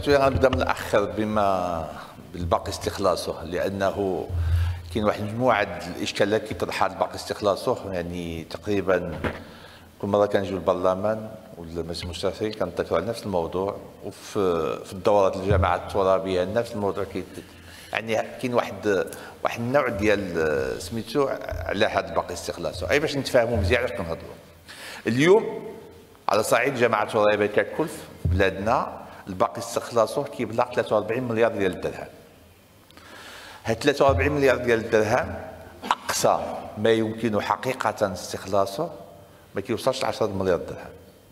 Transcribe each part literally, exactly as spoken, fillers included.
سمحتوا لي غنبدا من الاخر بما بالباقي استخلاصه، لانه كاين واحد المجموعه الاشكالات كيطرحها الباقي استخلاصه. يعني تقريبا كل مره كنجيو للبرلمان ولا المجلس المستشاري كنذكروا على نفس الموضوع، وفي في الدورات الجامعات الترابيه نفس الموضوع كي يعني كاين واحد واحد النوع ديال سميتو على هذا الباقي استخلاصه. اي باش نتفاهموا مزيان علاش كنهضروا اليوم على صعيد الجامعات الترابيه ككل في بلادنا، الباقي استخلاصه كيبلغ ثلاثة وأربعين مليار ديال الدرهم. هاد ثلاثة وأربعين مليار ديال الدرهم اقصى ما يمكن حقيقه استخلاصه ما كيوصلش ل عشرة مليار درهم.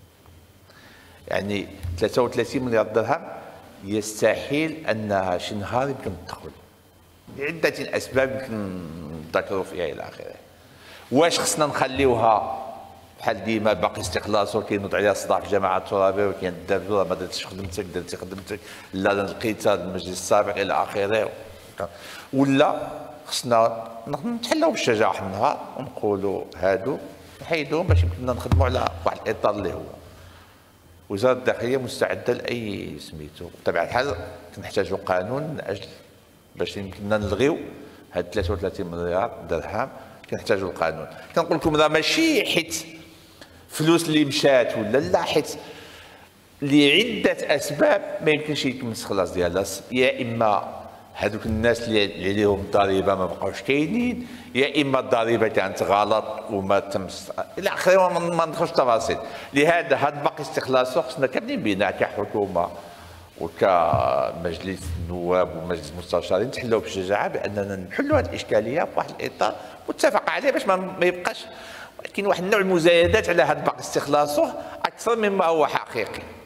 يعني ثلاثة وثلاثين مليار درهم يستحيل انها شي نهار يمكن تدخل لعده اسباب يمكن نذكروا فيها الى اخره. واش خصنا نخليوها بحال ديما باقي استخلاصه كينوض عليها الصداع في الجامعات الترابيه وكيندابزوا ما درتيش خدمتك درتي خدمتك لا لقيتها المجلس السابق الى اخره، ولا خصنا نتحلوا بالشجاعه واحد النهار ونقولوا هادو نحيدوهم باش يمكننا نخدموا على واحد الاطار اللي هو وزاره الداخليه مستعده لاي سميتو. بطبيعه الحال كنحتاجوا قانون من اجل باش يمكننا نلغيو هاد ثلاثة وثلاثين مليار درهم. كنحتاجوا القانون. كنقول لكم راه ماشي حيت فلوس اللي مشات ولا لا، حيت لعده اسباب ما يمكنش يتم الاستخلاص ديالها. يا اما هذوك الناس اللي عليهم الضريبه ما بقاوش كاينين، يا اما الضريبه كانت غلط وما تمش الى اخره. ما ندخلش التفاصيل. لهذا هذا باقي استخلاصه خصنا كاملين بنا كحكومه وكمجلس النواب ومجلس المستشارين نتحلوا بالشجاعه باننا نحلوا هذه الاشكاليه بواحد الاطار متفق عليه باش ما يبقاش كاين واحد النوع المزايدات على هذا باقي استخلاصه اكثر مما هو حقيقي.